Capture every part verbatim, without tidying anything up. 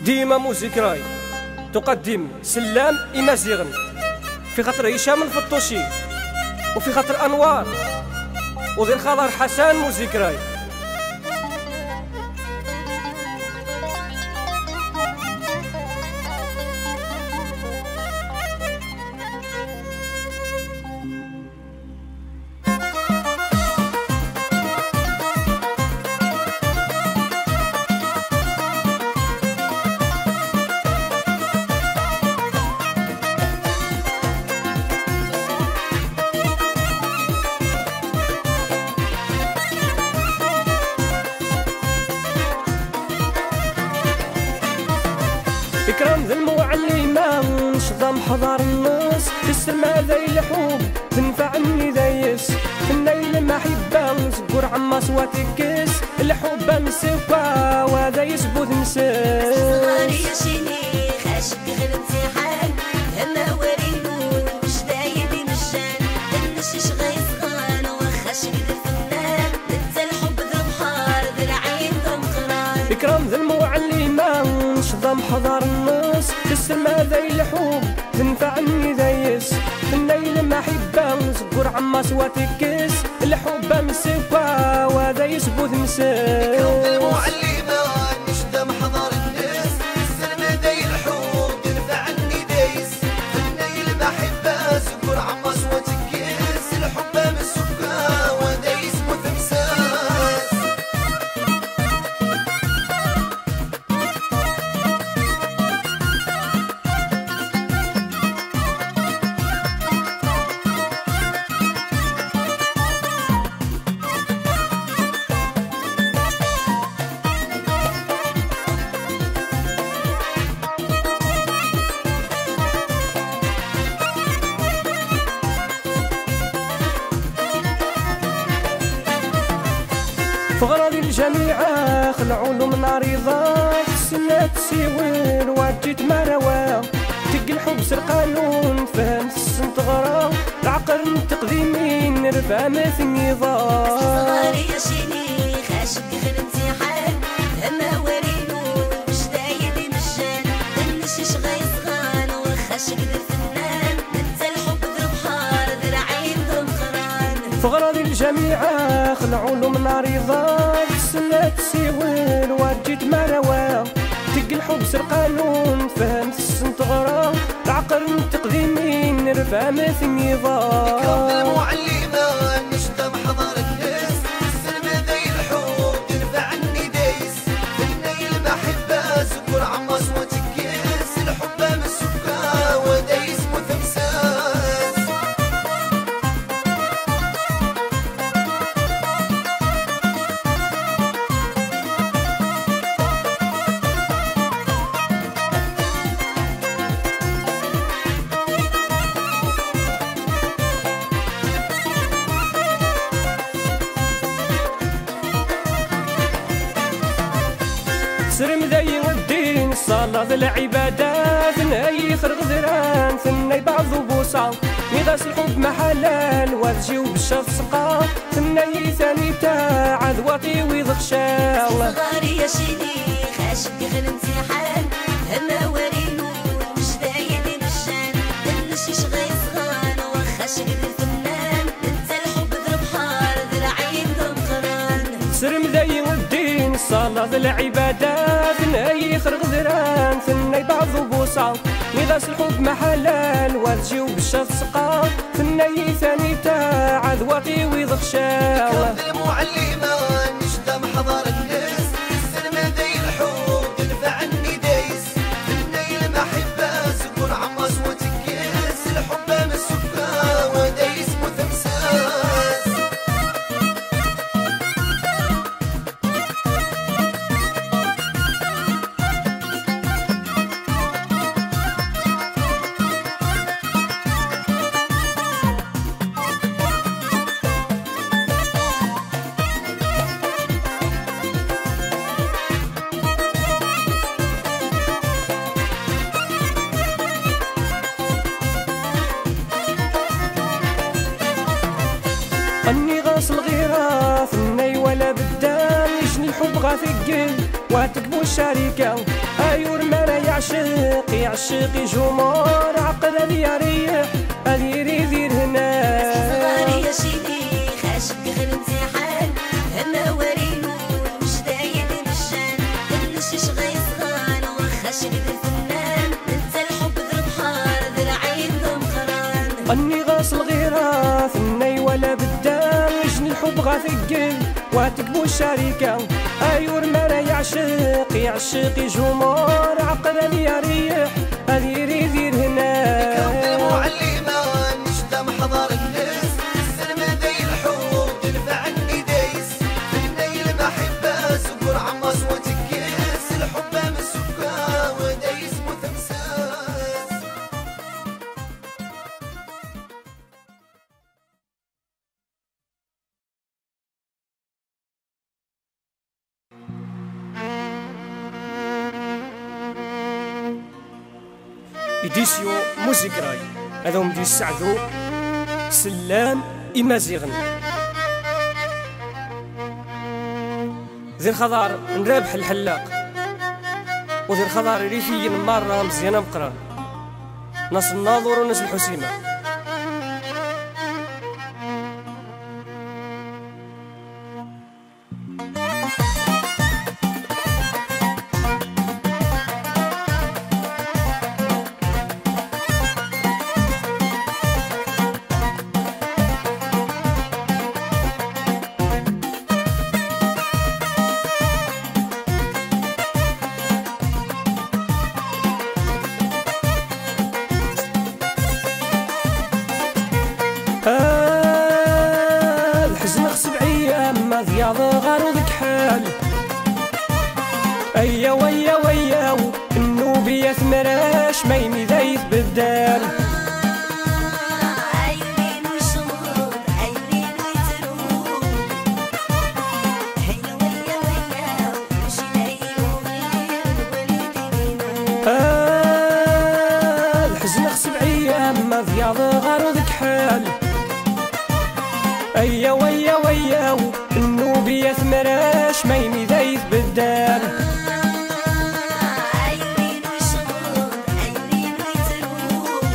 ديما موزيكراي تقدم سلام إمازيغن في خاطر هشام الفطوشي وفي خاطر أنوار وذي الخضر حسن موزيكراي. إكرام ذا المعلمة نشظم حضار النص في السما ذي الحب تنفعني ذيس في النيل محبة نزقر عما صواتكس الحب مسكا وذا يثبت مسس صغاري يا شيخ عاشق غير امتحان هما ورينون وش دايدي مشان النشيش غيصغان وخاش كذا فنان انت الحب ذا بحار ذا العين ذا مقران. إكرام ذا المعلمة نشظم حضار النص في السما ذي الحب تنفعني ذيس في النيل محبة نزقر عما صواتكس الحب مسكا وذا يثبت مسس. إكرام ذا المعلمة نشظم حضار الناس في السما ذي الحب تنفعني ذيس في النيل محبة نزقر عما صواتكس الحب مسكا وذا يثبت مسس. فغراضي الجميعة خلعوا له من رضاك السنة تسيوين وجيت مروا تق الحب سرقانون فهمت السنت غرا العقل التقديمين نرفع ما في النظام. صغاري يا شيخ عاشق غير امتحان هما ورينون وش دايدي مشان النشيش غيصغان وخاش كذا فنان انت الحب ذا بحار ذا العين ذا مقران. فغراضي الجميعة خلعوا له من رضاك السنة تسيوين وجيت مروا تق الحب سرقانون فهمت السنت غرا العقل التقديمين نرفع ما في النظام. إكرام ذا المعلمة نشظم حضار الناس في السما ذي الحب تنفعني دايس في النيل محبة زكر عما صوتكس الحب مسكا وذا يثبت مسس. سرم ذي والدين الصلاة العبادات نهي خرق ذران ثني بعض بوصا ميغاس الحب محلال وتجيو بالشف سقا ثني ثاني تاع ذواطي ويضخشا. صغاري يا شيخ عاشق غير امتحان هما ورينون وش دايدي مشان النشيش غيصغان وخاش كذا فنان انت الحب ذا بحار ذا العين ذا مقران. سرم ذي والدين الصلاة العبادات نهي خرق ذران ثني بعض بوصا ميغاس الحب محلال وتجيو بالشف سقا ثني ثاني تاع ذواطي ويضخشا. إكرام ذا المعلمة نشظم حضار الناس في السما ذي الحب تنفعني دايس في النيل محبة زكر عما صوتكس الحب مسكا وذا يثبت مسس. أني غاص الغيرة ثني ولا بدان يجني الحب غا ثقل وتكبو الشركة ايور ما يعشق يعشق جمهور عقل يا ريح ادير يدير هنا صغاري يا شيخ عاشق غير امتحان اما ورينو مش داير مشان كلش غيصغان واخا شقد الفنان انت الحب ذر بحار ذر عين ذم قران اني غاصل غيراث الني ولا بدال وجن الحب غاثقل واتقبو الشركة ايور ما يعشق يعشق جمهور عقل يا ريح ادير يدير هنا المعلمة نشدم حضر الناس السلم ذي الحب تنفع عني دايس في النيل محبة سكر عماس وتكيس الحب مسكة ودايس مثمساس إديسيو موزيكراي هذا دي السعدو سلام إمازيغن ذي الخضار نرابح الحلاق وذي الخضار ريفي مرة مزيانة مقران ناس الناظر وناس الحسيمة الحزن خصب عيام ما ذياض غارو ذك حال ايا ويا ويا النوبية ثمراش ما يمي ذايث بالدال عيونين وشموط عيونين ويتروق هيا ويا ويا مشي لايل وغير والدين الحزن خصب عيام ما ذياض غارو ذك حال ايا ويا ويا النوبية ثمراش ما يمي ذايث بالدال عيونين وشموط عيونين ويتروق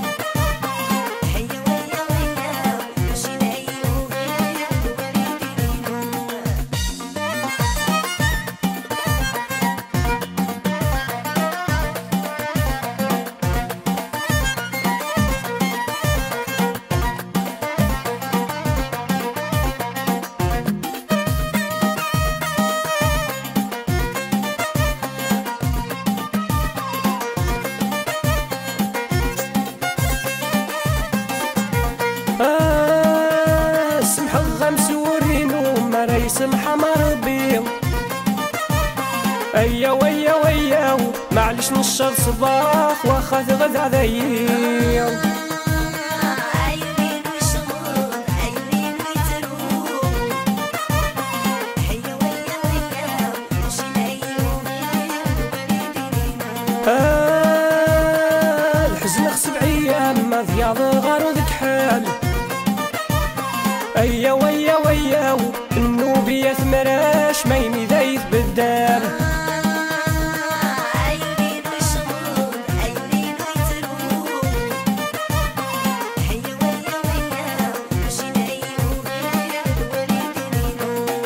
هيا ويا ويا مشي لايل وغير والدين آه سمح الغمس ورينو ما ريسمح مربي ايا ويا ويا معلش نشر صباح واخا غدا ذيل عيونين وشموط عيونين ويتروق هيا ويا ويا مشي لايل وغير والدين آه الحزن خصب عيام ما ذياض غارو ذك حال ايا ويا ويا النوبية ثمراش ما يمي ذايث بالدال عيونين وشموط عيونين ويتروق هيا ويا ويا مشي لايل وغير والدين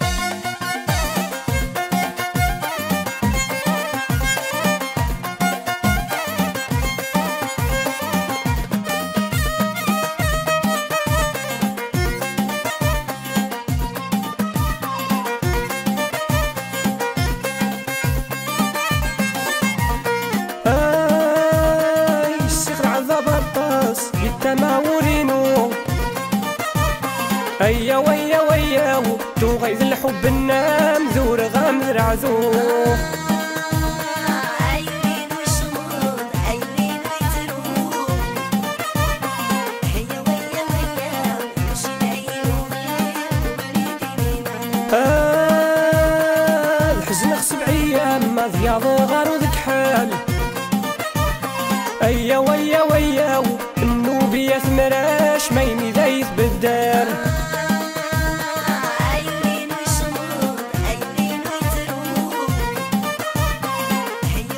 آي الشيخ العذاب الطاس يتما ورينو ايا ويا ويا تو غيظ الحب النام ذور غامر عذور عيونين وشموط عيونين ويتروق هيا ويا ويا مشي لايل وغير والدين آه الحزن خصب عيام ما ذياض غارو ذك حال ايا ويا ويا النوبية ثمراش ما يمي ذايث بالدال عيونين وشموط عيونين ويتروق هيا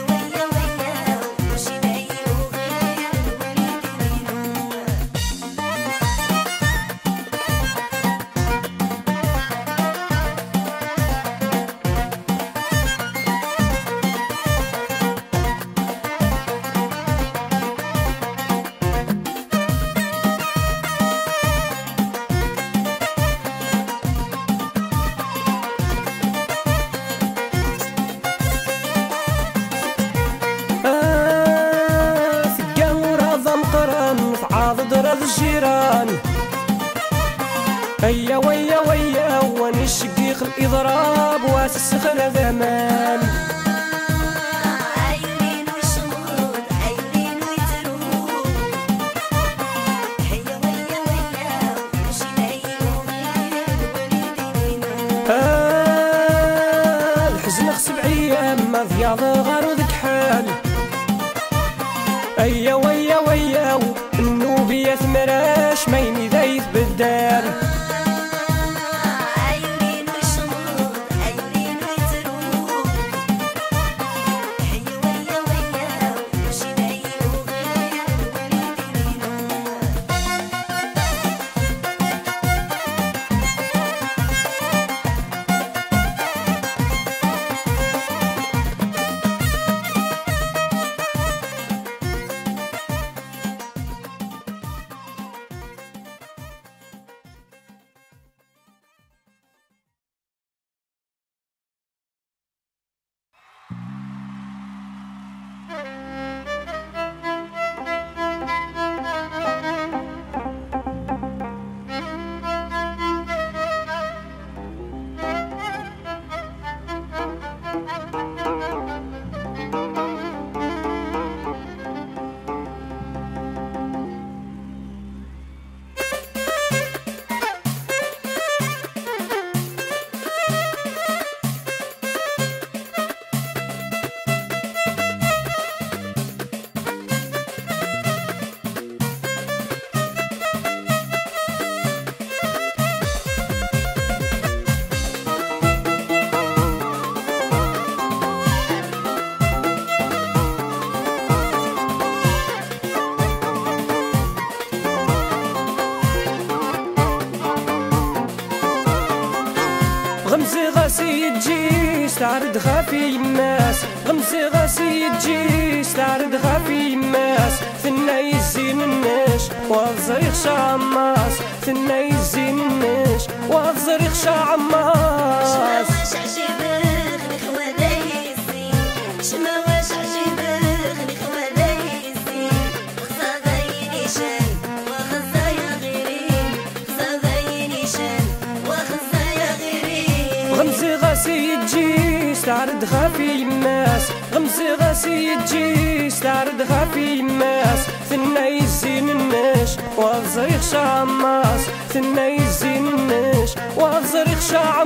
نخسب عيام ما ضياض غارو ذك حال. أيا ويا ويا النوبية ثمراش ما يمي ذا يتبدال. غمزي غاسي تجي استعرض خافي الناس. غمزي غاسي تجي استعرض خافي الناس. ثنا يزين النش والزريخ شعماس. ثنا يزين النش والزريخ شعماس. شما واش عجيبك نخوة دايزي. شما واش عجيبك نخوة دايزي. خزا ضايني شان وخزا يا غيرين. خزا ضايني شان وخزا يا غيرين. غمزي غاسي تجي استعرض خافي الناس. غمزي غاسي تجي استعرض خافي الناس. ثنا يزين النش والزريخ شعماس. ثنا يزين النش والزريخ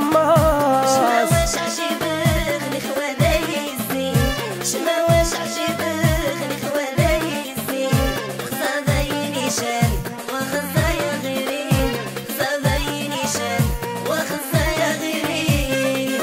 شعماس. شما واش عجيبك نخوة دايزي. شما واش عجيبك نخوة دايزي. خزا ضايني شان وخزا يا غيرين. خزا ضايني شان وخزا يا غيرين.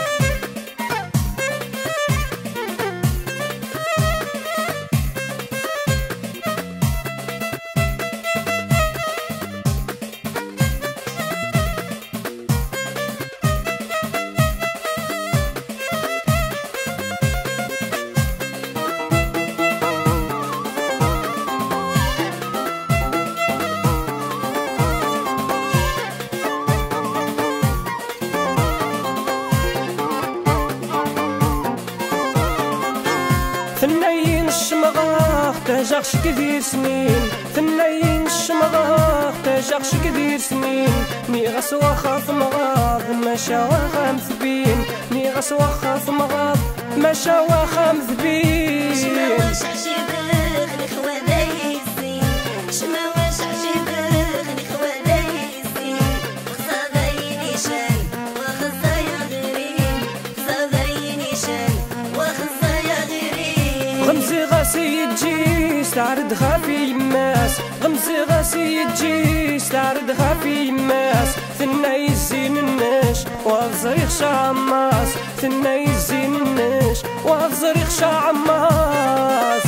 ثنين الشمغاخ تجاخش كثير سنين. ثنين الشمغاخ تجاخش كثير سنين. نيغس وخاف مغاض مشا وخام ثبين. نيغس وخاف مغاض مشا وخام ثبين. شما واش عجيبك نخوة دايزي. شما واش عجيبك نخوة دايزي. خزا ضايني شان وخزا يا غيرين. خزا ضايني شان وخزا يا غيرين. غمزي غاسي تجي استعرض خافي الناس. غمزي غاسي تجي استعرض خافي الناس. ثنا يزين النش والزريخ شعماس. ثنا يزين النش والزريخ شعماس.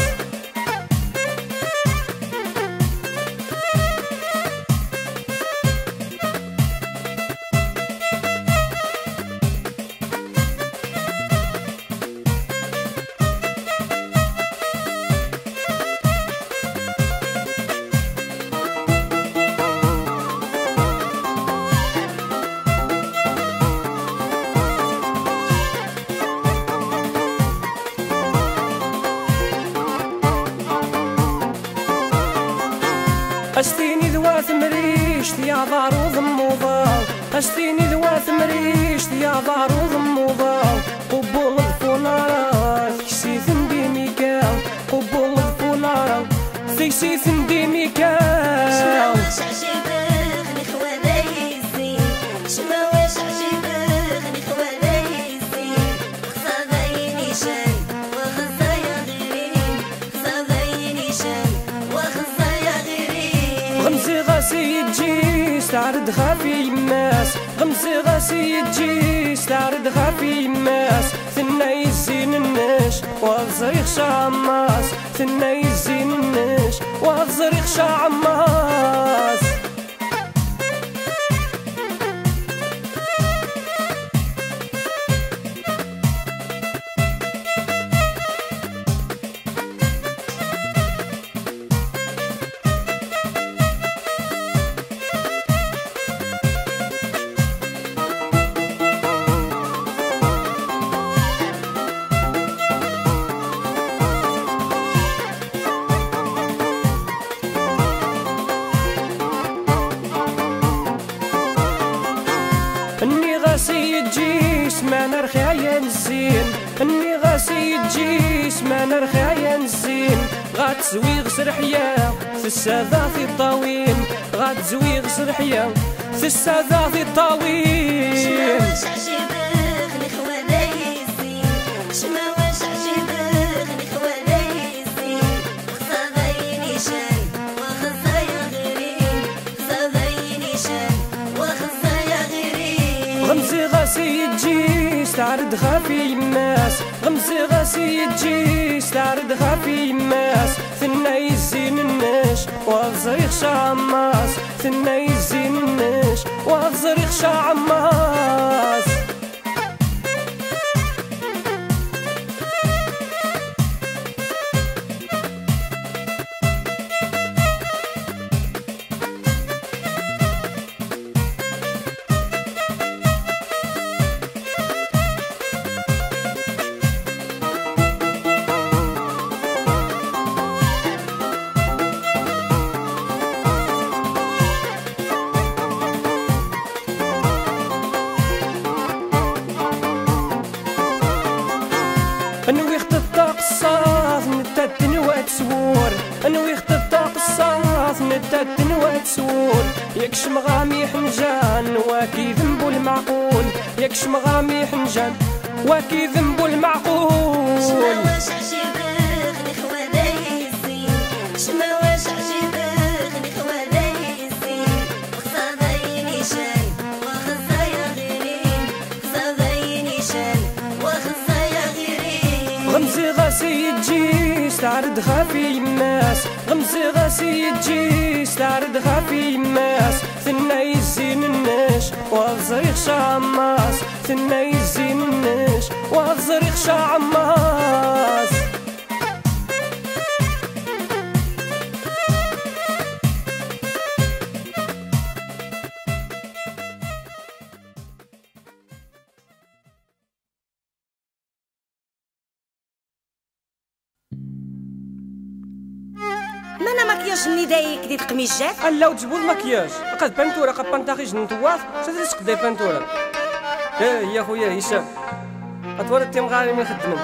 اشتيني ذوات مريشت يا دار وضموضة. اشتيني ذوات مريشت يا دار وضموضة. قبول الفولارة كسيث نديميكا. قبول الفولارة كسيث نديميكا. شما واش عجيبك نخوة دايزي. شما واش عجيبك نخوة دايزي. خزا تعرض خافي يماس غمزي غاسي تجيس تعرض خافي يماس ثنا يزين النش وغزريخ شعماس ثنا يزين النش وغزريخ شعماس اني غاسي تجيس ما نرخي عيا نزين اني غاسي تجيس ما نرخي عيا نزين غاتزوي غسر حيا في السادة في الطاوين غاتزوي غسر حيا في السادة في الطاوين واش عجيبك لخوانا يزين شما واش عجيبك لخوانا يزين خصا ضايني شان وخصا يغرين خصا ضايني شان وخصا يغرين غمزي غاسي تجيس تعرض خافي يماس غمزي غاسي تجيس تعرض خافي يماس ثنا يزين النش وغزريخ شعماس ثنا يزين النش وغزريخ شعماس انوي خطط قصاص نتاتن واتسور انوي خطط قصاص نتاتن واتسور يكش مغامي حنجان واكي ذنبو المعقول يكش مغامي حنجان واكي ذنبو المعقول شما واش عجيبك لخوانا يزين شما واش عجيبك لخوانا يزين خصا ضايني شان وخصا يغرين خصا ضايني شان وخصا يغرين غمزي غاسي تجيس تعرض خافي يماس غمزي غاسي تجيس تعرض خافي يماس ثنا يزين النش وغزريخ شعماس ثنا يزين النش وغزريخ شعماس مانا ماكياج ني دايك دي القميجات الا وتجبو المكياج قد بانتورا قد بانتاخي جنتواف شادري تقداي بانتورا ها هي خويا هشام اطول التيم غالي من خدمن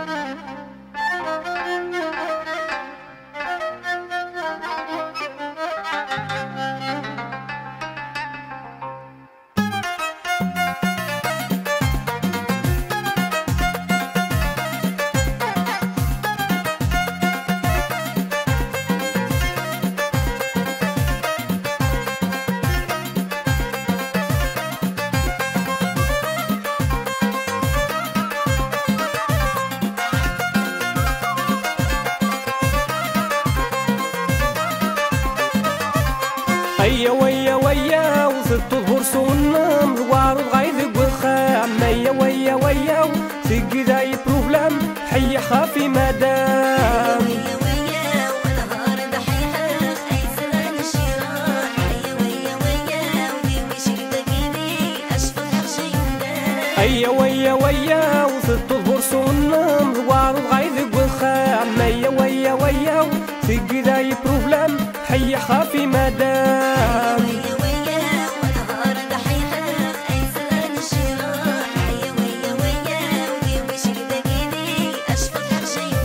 هيا ويا ويا وثبت الغرس والنم الوار الغايد والخام هيا ويا ويا في قداي بروبلام حي خافي مدام ويا ويا والنهار ضحيحة خايسة الشراح هيا ويا ويا ودي وشي بقيني أشفق حشي وداي هيا ويا ويا وثبت الغرس والنم الوار الغايد والخام هيا ويا ويا في قداي بروبلام حي خافي مدام ويا ويا والنهار ضحيحة خايسة الشراح هيا ويا ويا ودي وشي بقيني أشفق حشي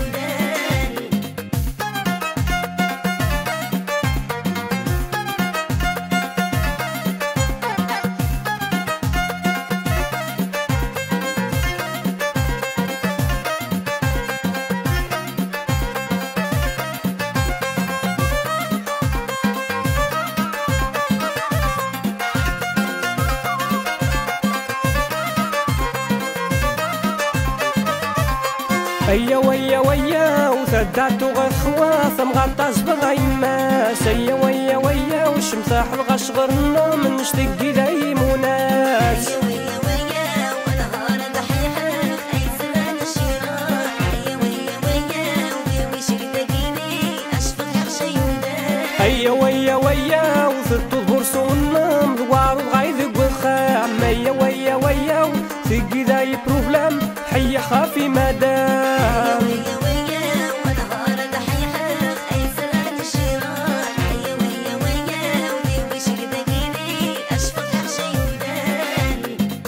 هيا ويا ويا وثدعتو غير خواف مغطاس بغيماس. هيا ويا ويا وشمساح الغشغر النوم نشتقي دايم وناس. هيا ويا ويا ونهار ضحيحة أي زمان الشيران. هيا ويا ويا ويوي شقدقيني أشفق حرشي ودان. هيا ويا ويا وثدتو ظهر النوم ضوار وغايذق وخام. هيا ويا ويا وثقي داي بروبلام حيا خافي مدام. هيا ويا ونهار ضحيحة أي زمان الشيران. هيا ويا ويا ويوي شقدقيني أشفق حرشي ودان.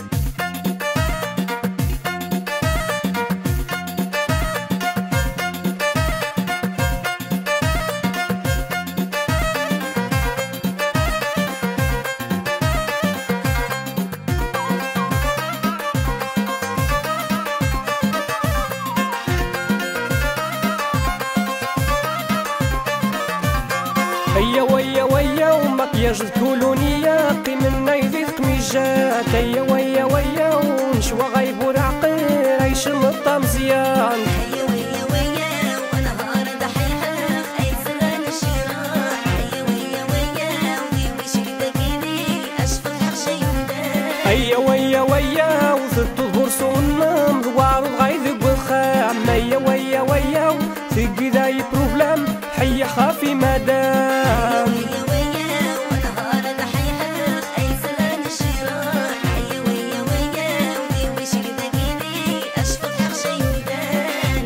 هيا ويا ويا ومكياج الكولونية قيمنا يذيق ميجات. هيا ويا ويا ونشوى غايب ورعقير عيش النطة مزيان. هيا ويا ويا ونهار ضحيحة أي زمان الشيران. هيا ويا ويا ويوي شقدقيني أشفق حرشي ودان. هيا ويا ويا وثدتو ظهر النوم ضوار وغايذق وخام. هيا ويا ويا وثقي داي بروبلام حيا خافي مدام. هيا ويا ونهار ضحيحة أي زمان الشيران. هيا ويا ويا ويوي شقدقيني أشفق حرشي ودان.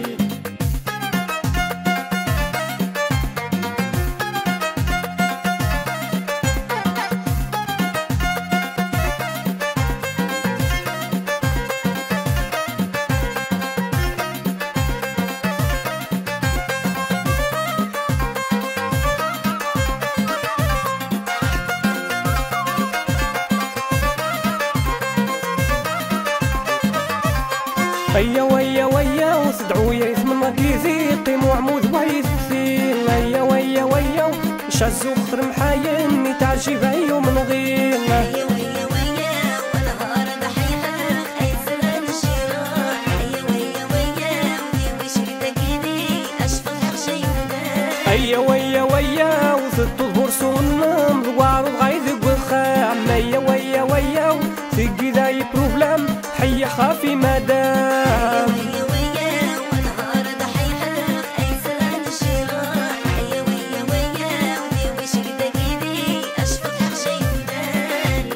هيا ويا ويا وثدعو يا يثمنك يذيقي وعمود ويثيل. هيا ويا ويا وشازو خطر محاين تعجب هيا من غير. هيا ويا ويا ونهار ضحيحة أي زمان الشيران. هيا ويا ويا ويوي شقدقيني أشفق حرشي ودان. هيا ويا ويا وثدتو ظهر النوم ضوار وغايذق وخام. هيا ويا ويا وثقي داي بروبلام حيا خافي مدام. هيا ويا ونهار ضحيحة أي زمان الشيران. هيا ويا ويا ويوي شقدقيني أشفق حرشي ودان.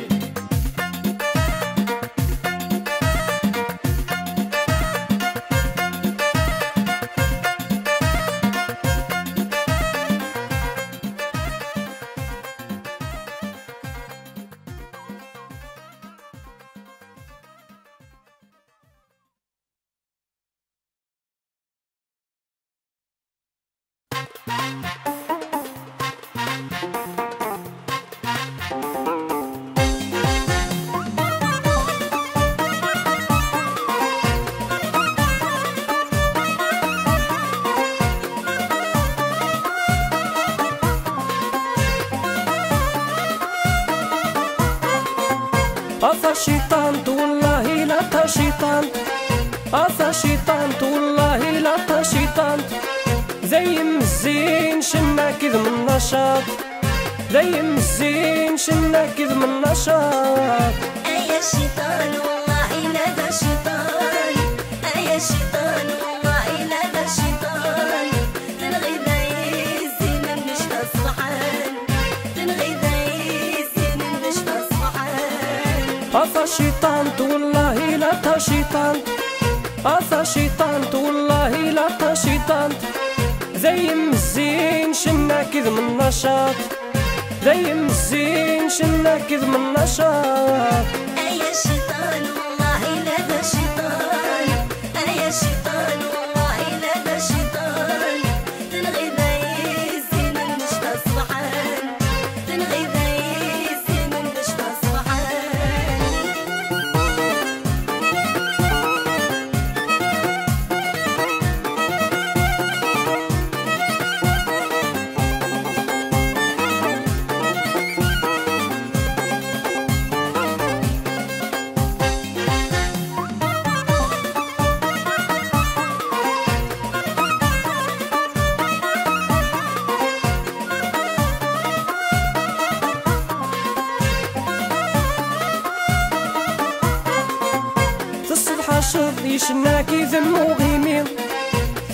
أثا شيطان والله لا تا شيطان. أثا شيطان والله لا تا شيطان. زي مزين شنا كذ من نشاط. زي مزين شنا كذ من نشاط. أيا الشيطان والله لا ذا شيطان. أيا الشيطان والله لا ذا شيطان. تنغي ذايزي من نشفى الصبحان. تنغي ذايزي من نشفى الصبحان. أثا شيطان والله لا تا شيطان. أثا شيطان والله لا تا شيطان. زي مزين شنا كذ من نشاط. زي مزين شنا كذ من نشاط. أيا الشيطان والله لا ذا شيطان. أيا الشيطان والله لا ذا شيطان. تنغي ذايزي من نشفى الصبحان. تنغي ذايزي من نشفى الصبحان.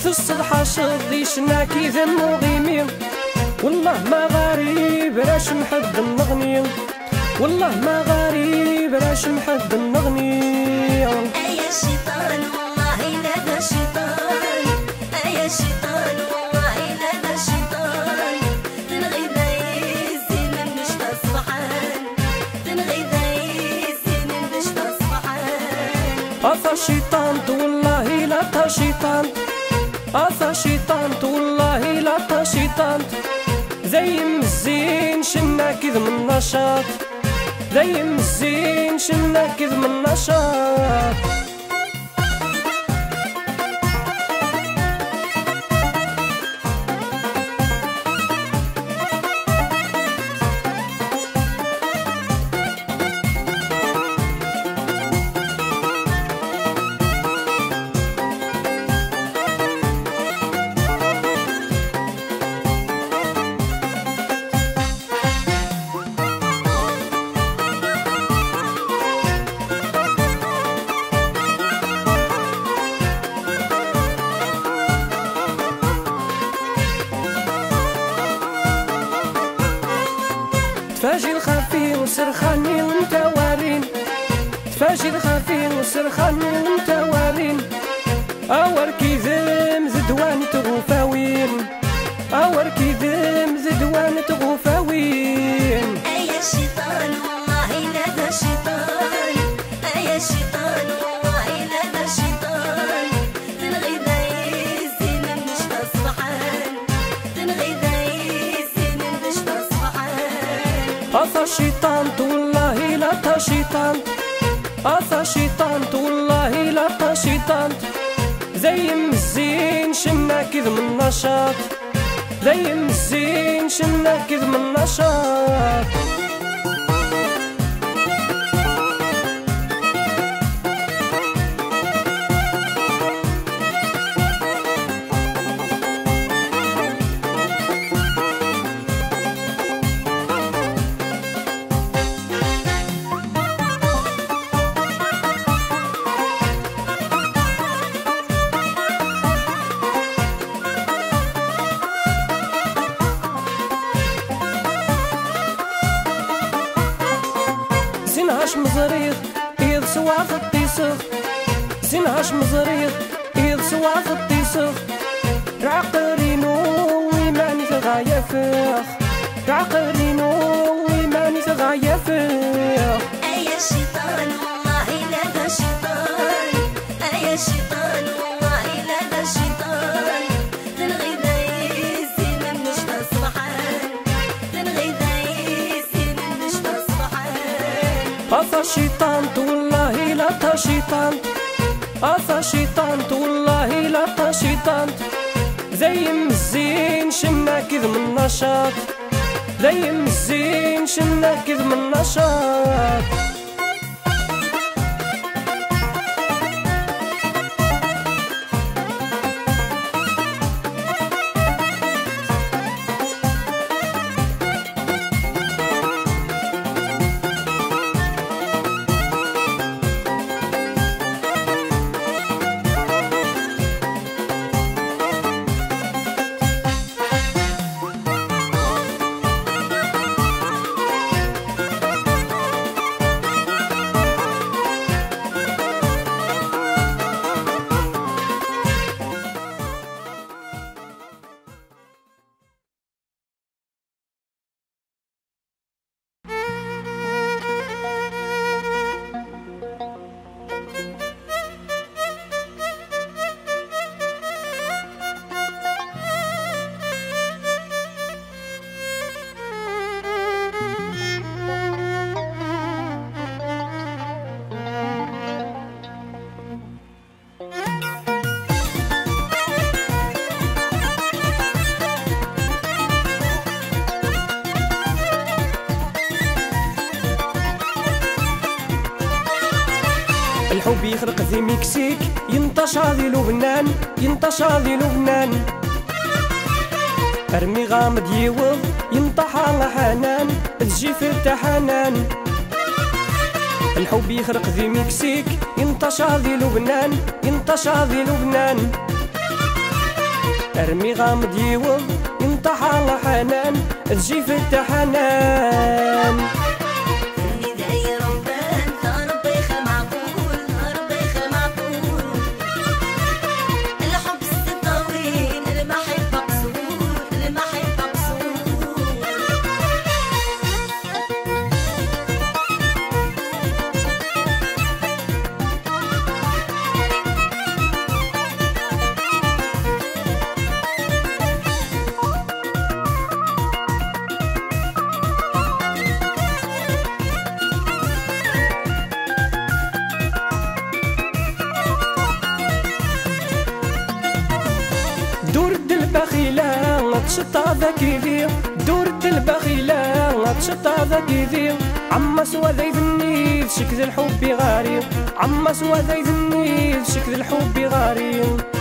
الصدحة شضي شناكي ذم وغيمي والله ما غريب راش نحب النغني والله ما غريب راش نحب النغني أيا الشيطان والله لا ذا شيطان أيا الشيطان والله لا ذا شيطان تنغيب يزين من نشفى صبحان تنغيب يزين من نشفى صبحان أثا شيطان والله لا تا شيطان أثا شيطان والله لا تا شيطان زي مزين شنا كذ من نشاط زي مزين شنا كذ من نشاط تفاجي الخفي وسرخاني وانت وارين تفاجي الخفي وسرخاني وانت وارين اور كيذم زدوان تغفاوين اور كيذم زدوان تغفاوين أيا الشيطان والله لا ذا شيطان أيا الشيطان والله لا ذا شيطان تنغيب يزين من نشفى صبحان تنغيب يزين من نشفى صبحان أثا شيطان والله لا تا شيطان أثا شيطان والله لا تا شيطان زي مزين شنا كذ من نشاط زي مزين شنا كذ من نشاط زينهاش مزريغ إذ سواف الطيسغ زينهاش مزريغ إذ سواف الطيسغ رعقرينو ويماني تغايا فيخ رعقرينو ويماني تغايا فيخ أيا الشيطان والله لا ذا شيطان أيا الشيطان والله لا ذا شيطان تنغيب يزين من نشفى صبحان تنغيب يزين من نشفى صبحان أثا شيطان والله لا تا شيطان أثا شيطان والله لا تا شيطان زي مزين شنا كذ من نشاط زي مزين شنا كذ من نشاط الحب يخرق ذي مكسيك ينطش هذي لبنان ينطش هذي لبنان ارمي غامض يوض ينطح على حنان تجي في التحنان الحب يخرق ذي مكسيك ينطش هذي لبنان ينطش هذي لبنان ارمي غامض يوم ينطح على حنان تجي في التحنان اللي داير ربان ربي يخلق معقول ربي يخلق معقول الحب السن طويل المحبة قصور المحبة قصور دورد البخيلة تشطى ذاك يذيع دورد البخيلة تشطى ذاك يذيع عما سوا ذا يذني شكل الحب غاري عما سوا ذا يذني شكل الحب غاري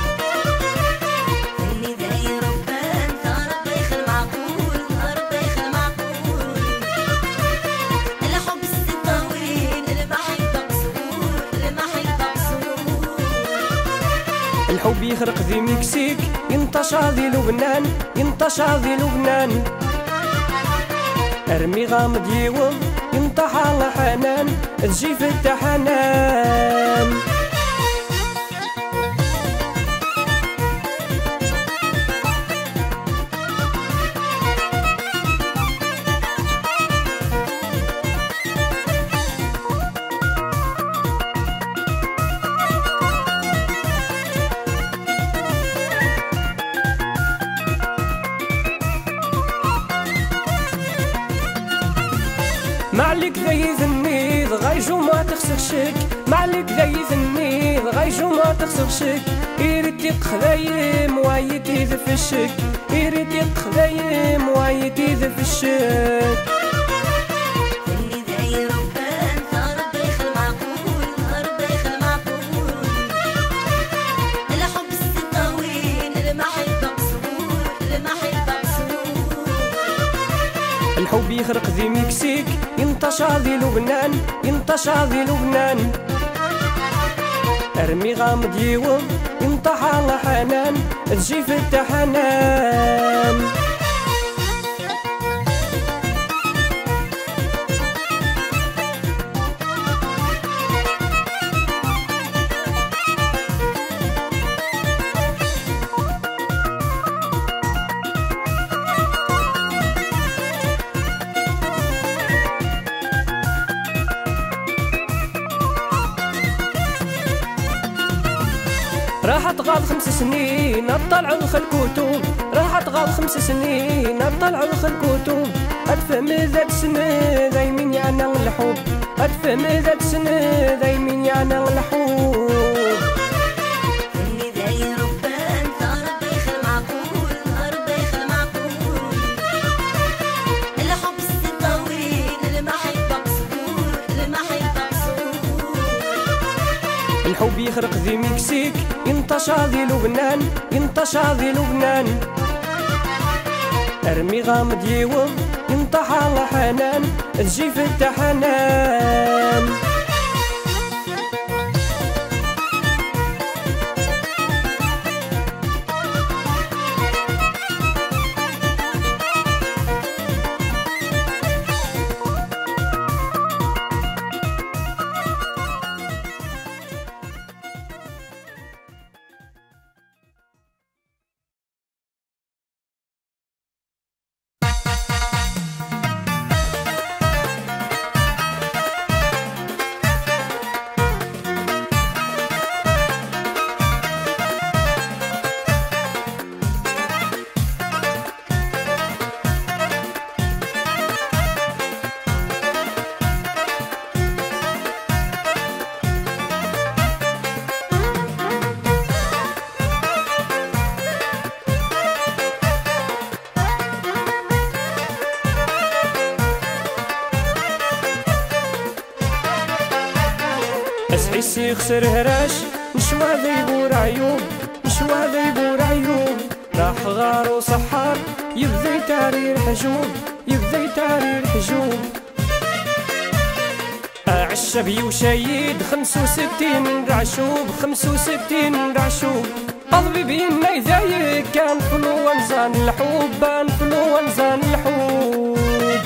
اللي داير ربان ربي يخلق معقول ربي يخلق معقول الحب السن طويل المحبة قصور المحبة قصور الحب يخرق ذي مكسيك ينطشى ذي لبنان ينطشى ذي لبنان ارمي غامض يوم ينطح على حنان تجي في التحنان معلك ذا يذنيض غايجو ما تخسرشك معلك ذا يذنيض غايجو ما تخسرشك يريد يقخذايم وايت يذف الشك يريد يقخذايم وايت يذف الشك اللي داير ربان ربي يخلق معقول ربي يخلق معقول الحب السن طويل المحبة قصور المحبة قصور الحب يخرق ذي مكسيك ينطشى ذي لبنان ينطشى ذي لبنان ارمي غامض يوم ينطح على حنان تجي في التحنان راحت غاب خمس سنين اطلعوا الكتب راحت غاب خمس سنين اطلعوا الكتب اتفهم ذات سنة دايمين يعني الحب اتفهم ذات سنة دايمين يعني الحب اللي داير ربان ربي يخلق معقول ربي يخلق معقول الحب السن طويل المحبة قصور المحبة قصور الحب يخرق ذي مكسيك ينطشى ذي لبنان ينطشى ذي لبنان ارمي غامض يوم ينطح على حنان تجي في التحنان اسعيسي خسر هراش نشوى ذا يبور عيوب نشوى ذا يبور عيوب راح غار وصحار يبذي تارير حجوب يبذي تارير حجوب عالشبي وشيد خمس وستين رعشوب خمس وستين رعشوب قلبي بينا يزايد كان فلوانزا الحب انفلونزا الحب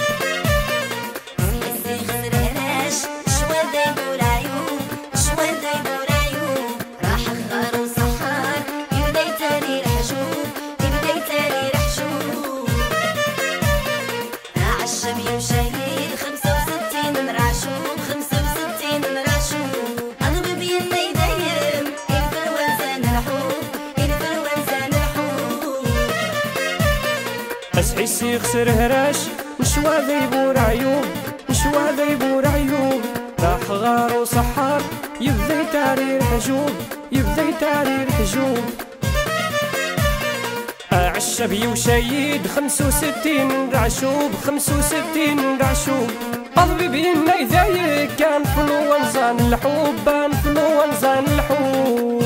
أسحيسي خسر هراش مش واذا يبور عيوب مش واذا يبور عيوب راح غار وصحار يبدا يتارير حجوب يبدا يتارير حجوب عالشبي وشيد خمس وستين رعشوب خمس وستين رعشوب قلبي بينا يزايد كان فلوانزا الحب انفلونزا الحب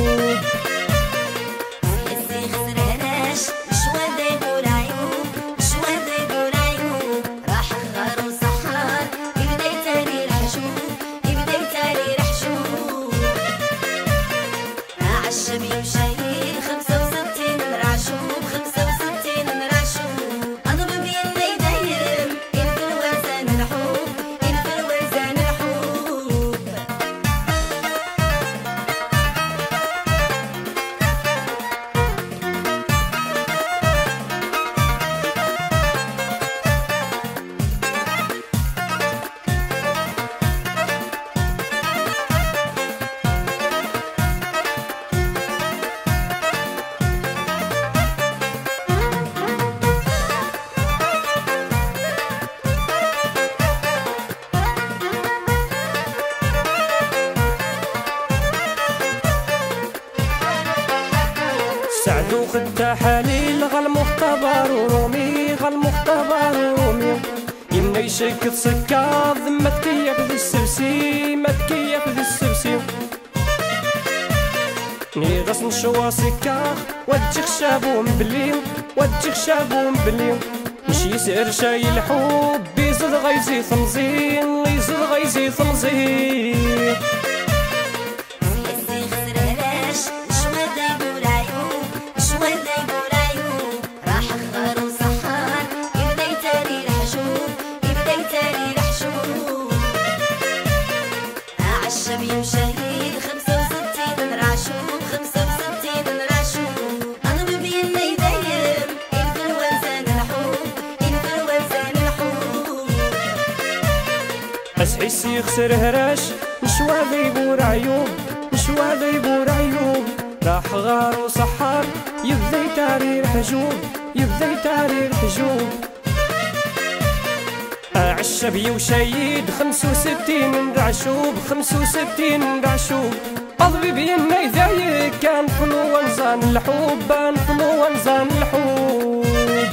سعدو خد تحاليل غالمختبر ورومي غالمختبر ورومي يمنا يشك تسكر ذمة تكيف ذي السبسي ما تكيف ذي السبسي نيغس نشوى سكاخ وجه خشابو مبلي وجه خشابو مبلي مش يسير شاي الحب يزد غيزي ثمزين يزد غيزي ثمزين أسحيسي خسر هراش مش واذا يبور عيوب مش واذا يبور عيوب راح غار وصحار يبدا يتارير حجوب يبدا يتارير حجوب عالشبي وشيد خمس وستين رعشوب خمس وستين رعشوب قلبي بينا يزايد كان فلوانزا الحب انفلونزا الحب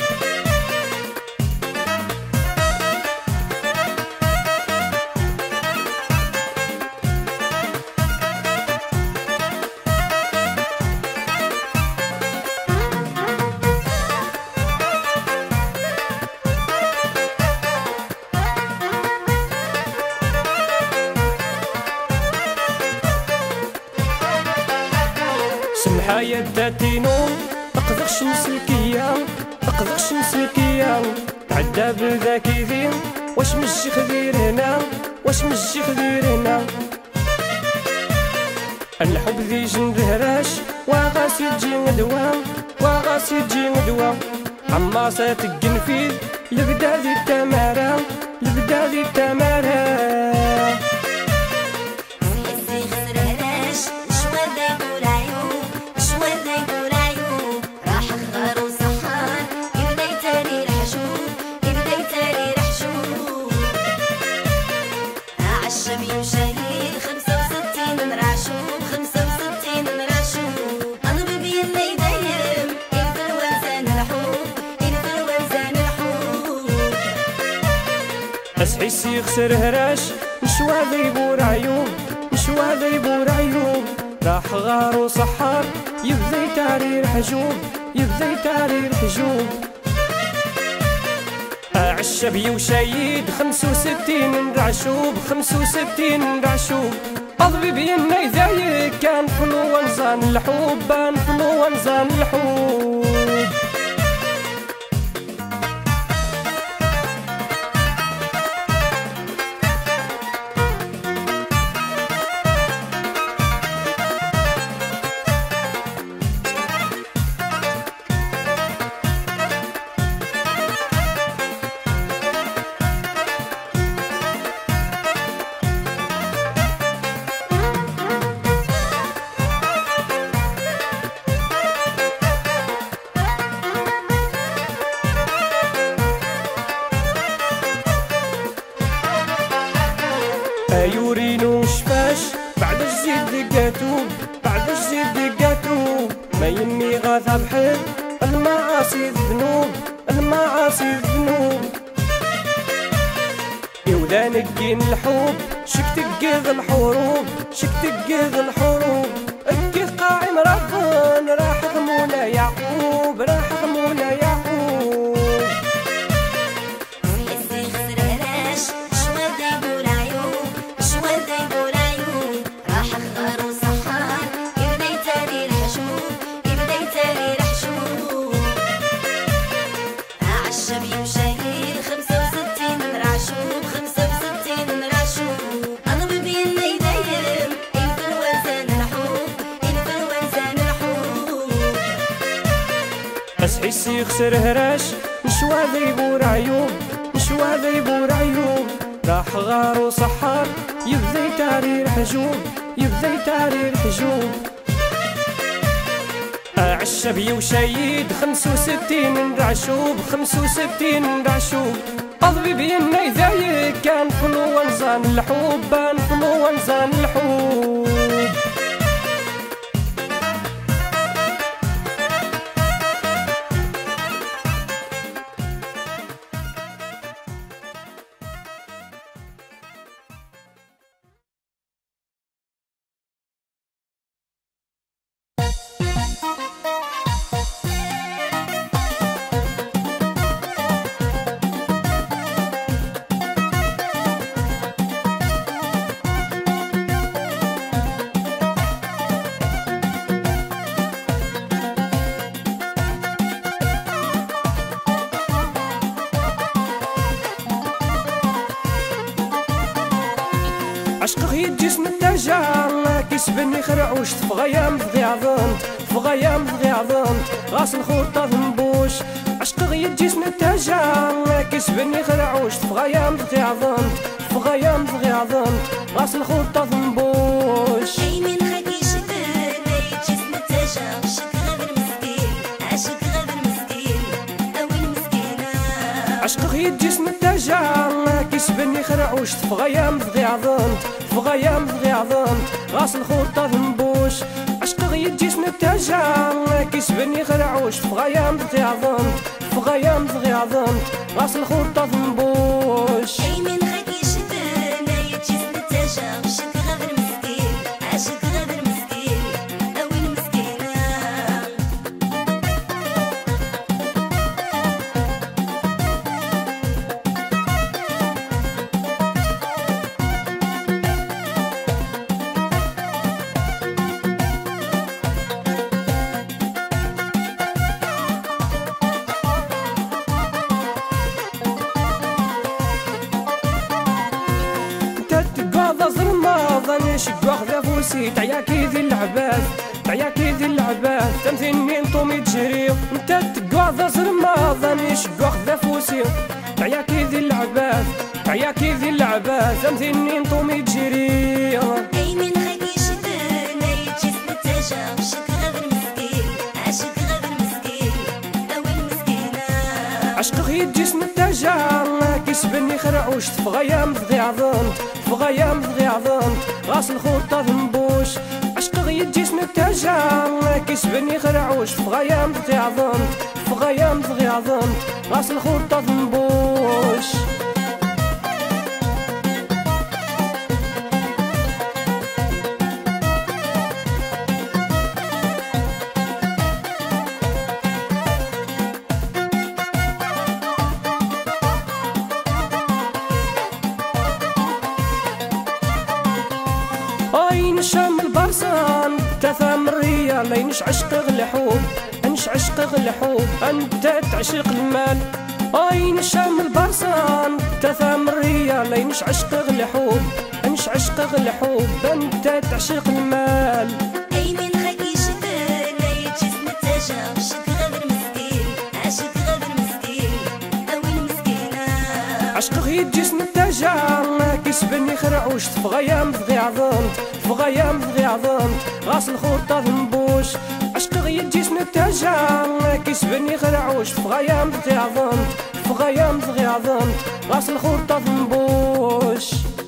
سمحة يا داتينو اقذغ شمس الكيا اقذغ شمس الكيا تعدى بذاكي ذين واش مشي خذير هنا واش مشي خذير هنا الحب ذي جند هراش وغاسي تجي غدوة وغاسي تجي غدوة عماصة القنفيذ لبدا ذي التمارة لبدا ذي التمارة أسحيسي خسر هراش مش واذا يبور عيوب مش واذا يبور عيوب راح غار وصحار يبدا يتارير حجوب يبدا يتارير حجوب عالشبي وشيد خمس وستين رعشوب خمس وستين رعشوب أضبي الناي زايك كان فلوانزا الحب انفلونزا الحب. يورينو شفاش بعد الجزيد دقاتو بعد الجزيد دقاتو ما يمي غاثا بحال المعاصي الذنوب المعاصي الذنوب. يولا نكين الحب شك تقيض الحروب شك تقيض الحروب. اكي قاعم ربان راح ضمونا يعقوب راح ضمونا يعقوب. حسي خسر هراش مشوا ذيبور عيوب مشوا ذيبور عيوب. راح غار وصحار يبذي تارير حجوب يبذي تارير حجوب. عالشبي وشيد خمس وستين رعشوب خمس وستين رعشوب. أضبي بيني ذايك كان فلوانزا الحب انفلونزا الحب. عشق هي الجسم التجار كيسبني خرعوش فغيام فغي عظمت فغيام فغي عظمت غاس الخوطة ذنبوش. عشق هي الجسم التجار كيسبني خرعوش فغيام فغي عظمت فغيام فغي عظمت غاس الخوطة ذنبوش. أي من خدي شدنا الجسم التجار شك غير مسكين عاشق غير مسكين أو المسكينة. عشق هي الجسم التجار كيسبني خرعوش فغيام فغي عظمت فغيام فغي عظمت غاس الخوطة ذنبوش. عشق غي الجسم التجار كيسبني خرعوش فغيام فغي عظمت فغيام فغي عظمت غاس الخوطة ذنبوش. أي من خدي شدنا الجسم التجار شك غير مسكين عاشق غير مسكين أو المسكينة. شقوخ ذا فوسي تعيا كيذي العباث تعيا كيذي العباث تمثيني نطومي تجريو انت تقوى ذا زرماض شقوخ ذا فوسي تعيا كيذي العباث تعيا كيذي العباث تمثيني نطومي تجريو. أي من خدي شدنا الجسم التجار شك غير مسكين عاشق غير مسكين أو المسكينة. عشق هي الجسم التجار كيسبني خرعوش فغيام فغي عظمت فغيام فغي عظمت غاس الخوطة ذنبوش. عشق غي الجسم التجار كيسبني خرعوش فغيام فغي عظمت فغيام فغي عظمت غاس الخوطة ذنبوش. انش عشق غل حب انش عشق غل حب انت تعشق المال اي نشام البرصان تثام الريال انش عشق غل حب انش عشق غل حب انت تعشق المال أي من خاكي شدان أي جسم تجا عشق غير مسكين عشق غير مسكين أو المسكينة عشق غير جسم التاجع كيسبني خرعوش تفغيام تغي عظمت تفغيام تغي عظمت غاس الخوطة ذنبوش عشق غير جسم التاجع كيسبني خرعوش تفغيام تغي عظمت تفغيام تغي عظمت غاس الخوطة ذنبوش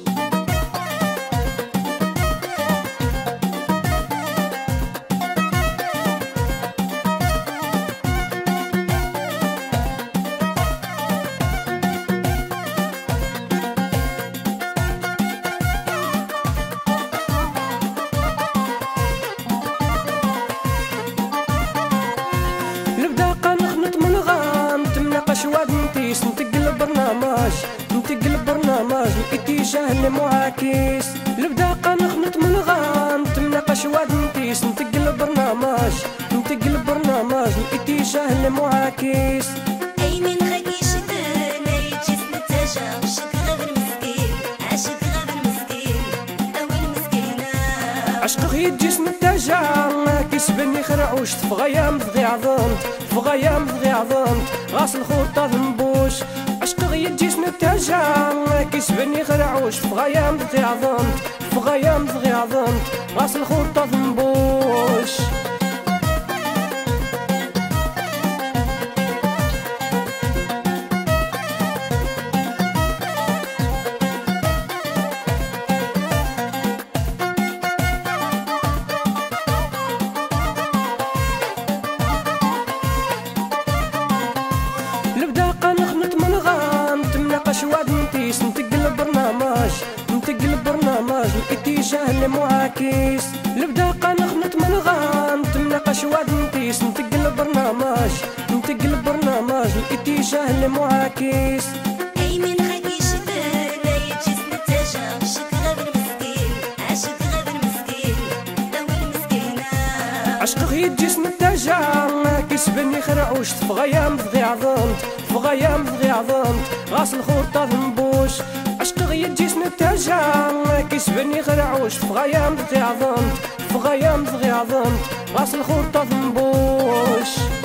شواد نتيس نتقل برنامج نتقل برنامج الاتجاه المعاكس البداقة نخنط من غام تمناقش واد نتيس نتقل برنامج نتقل برنامج الاتجاه المعاكس أي من خاكي شدان أي جسم تجا عشق غير مسكين عشق غير مسكين أو المسكينة عشق غير جسم التاجع كيسبني خرعوش تفغيام تغي عظمت تفغيام تغي عظمت غاس الخوطة ذنبوش عشق غير جسم التاجع كيسبني خرعوش تفغيام تغي عظمت تفغيام تغي عظمت غاس الخوطة ذنبوش شواد نتيس نتقل برنامج نتقل برنامج الاتجاه المعاكس البداقة نخنط من غام تمناقش واد نتيس نتقل برنامج نتقل برنامج الاتجاه المعاكس أي من خاكي شدان أي جسم تجا عشق غير مسكين عشق غير مسكين أو المسكينة عشق غير جسم التاجع كيسبني خرعوش تفغيام تغي عظمت تفغيام تغي عظمت غاس الخوطة ذنبوش عشق غير جسم التاجع كيسبني خرعوش تفغيام تغي عظمت تفغيام تغي عظمت غاس الخوطة ذنبوش